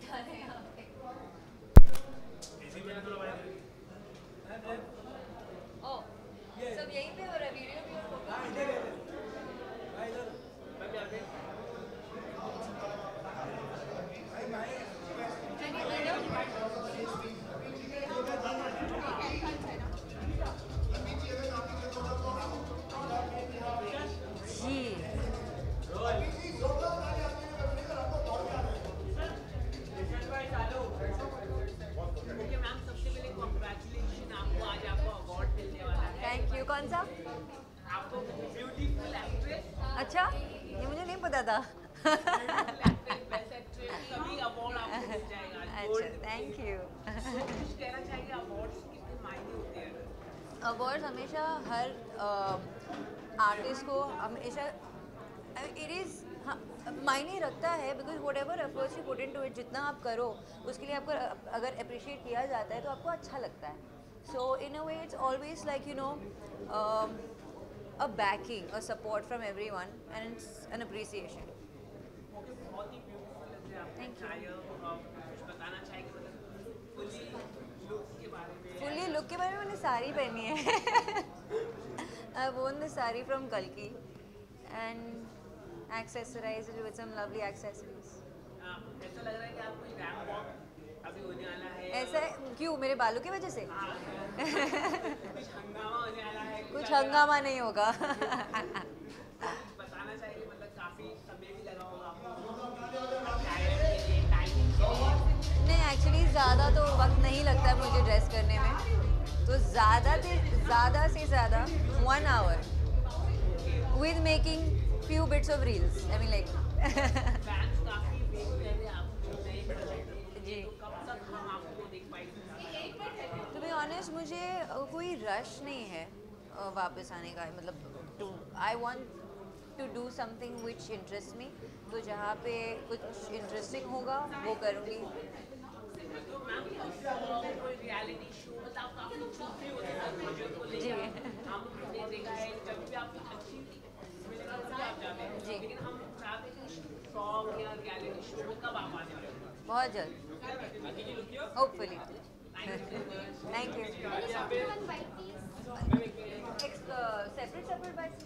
ओ सब यहीं पे हो रहा है, वीडियो भी हो जी। ओके मैम, सबसे पहले कॉन्ग्रेचुलेशन, आपको आज आपको अवार्ड मिलने वाला है। Thank you. कौन सा? आपको ब्यूटीफुल एक्ट्रेस, अच्छा, ये मुझे नहीं पता था। ब्यूटीफुल एक्ट्रेस, बेस्ट एक्ट्रेस, सभी अवार्ड आपको मिल जाएगा आज। अच्छा, थैंक यू। कुछ कहना चाहिए, अवार्ड्स कितने मायने होते हैं? अवार्ड हमेशा हर आर्टिस्ट को हमेशा इट इज़ मायने रखता है, because whatever efforts you put into it, जितना आप करो उसके लिए आपको अगर अप्रिशिएट किया जाता है तो आपको अच्छा लगता है. So in a way it's always like a backing, a support from everyone, and it's an appreciation. Okay, बहुत ही ब्यूटीफुल लग रहा है आपने Thank you. छाया। कुछ बताना चाहेंगे मतलब फुली लुक के बारे में? फुल्ली लुक के बारे में मैंने साड़ी पहनी है. I worn the sari from Kalki and accessorized it with some lovely accessories. ऐसा लग रहा है कि आप कोई रैंप वॉक अभी होने वाला है? ऐसा क्यों? मेरे बालों की वजह से? कुछ हंगामा होने वाला है? कुछ हंगामा नहीं होगा. बताना चाहिए, मतलब काफी समय भी लगा होगा आपको टाइम के लिए, टाइमिंग के लिए? नहीं, एक्चुअली ज़्यादा तो वक्त नहीं लगता है मुझे ड्रेस करने में, तो ज़्यादा से ज़्यादा 1 hour with making few bits of reels. I mean like. Fans काफी वेट कर रहे हैं आपको नए प्रोजेक्ट के लिए, जी. तो कब तक हम आपको देख पाएंगे? टू बी ऑनेस्ट मुझे कोई रश नहीं है वापस आने का. मतलब to I want to do something which interest me, तो जहाँ पे कुछ इंटरेस्टिंग होगा वो करूँगी. तो मैम, कोई रियलिटी शो, मतलब आप काफी चूज़ी होते हैं प्रोजेक्ट को जी. लेकर. हमने देखा है जब भी आप कुछ अच्छी मिलेगा तभी आप जाते हैं, जी. लेकिन हम चाहते हैं कि शॉक या रियलिटी शो में कब आप आने वाले हैं? बहुत जल्द, hopefully. Thank you. Separate bike